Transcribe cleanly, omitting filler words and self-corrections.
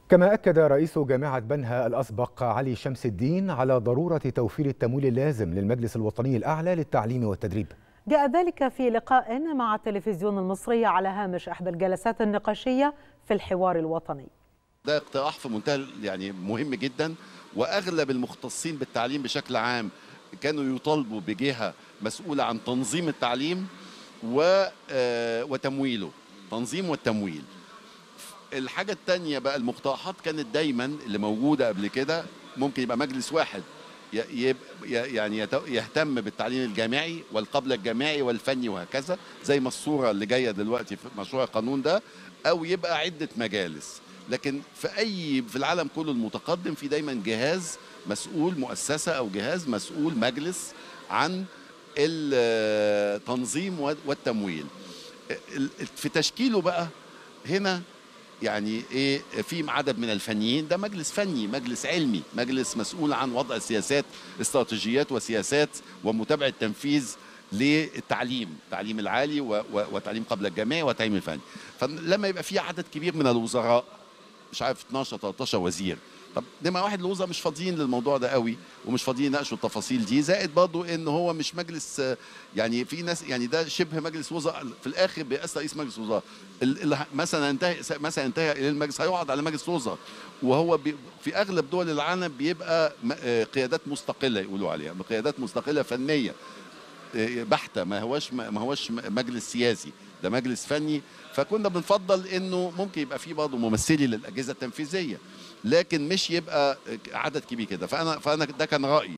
كما أكد رئيس جامعة بنها الأسبق علي شمس الدين على ضرورة توفير التمويل اللازم للمجلس الوطني الأعلى للتعليم والتدريب. جاء ذلك في لقاء مع التلفزيون المصري على هامش إحدى الجلسات النقاشية في الحوار الوطني. ده اقتراح في منتهى مهم جدا، واغلب المختصين بالتعليم بشكل عام كانوا يطالبوا بجهة مسؤولة عن تنظيم التعليم وتمويله، تنظيم والتمويل. الحاجة التانية بقى، المقترحات كانت دايما اللي موجودة قبل كده ممكن يبقى مجلس واحد يهتم بالتعليم الجامعي والقبل الجامعي والفني وهكذا، زي ما الصورة اللي جاية دلوقتي في مشروع القانون ده، أو يبقى عدة مجالس. لكن في العالم كله المتقدم في دايما جهاز مسؤول، مؤسسة أو جهاز مسؤول، مجلس عن التنظيم والتمويل. في تشكيله بقى هنا ايه، في عدد من الفنيين، ده مجلس فني، مجلس علمي، مجلس مسؤول عن وضع سياسات، استراتيجيات وسياسات ومتابعة تنفيذ للتعليم، التعليم العالي وتعليم قبل الجامعي وتعليم الفني. فلما يبقى في عدد كبير من الوزراء، مش عارف 12 13 وزير، طب نمرة واحد الوزراء مش فاضيين للموضوع ده قوي، ومش فاضيين يناقشوا التفاصيل دي، زائد برضو ان هو مش مجلس، في ناس ده شبه مجلس وزراء في الاخر بيأثر رئيس مجلس وزراء. مثلا انتهى الى المجلس، هيقعد على مجلس وزراء، وهو في اغلب دول العالم بيبقى قيادات مستقله، يقولوا عليها قيادات مستقله فنيه بحته، ما هوش مجلس سياسي، ده مجلس فني. فكنا بنفضل انه ممكن يبقى فيه برضه ممثلي للاجهزه التنفيذيه، لكن مش يبقى عدد كبير كده. فانا ده كان رايي،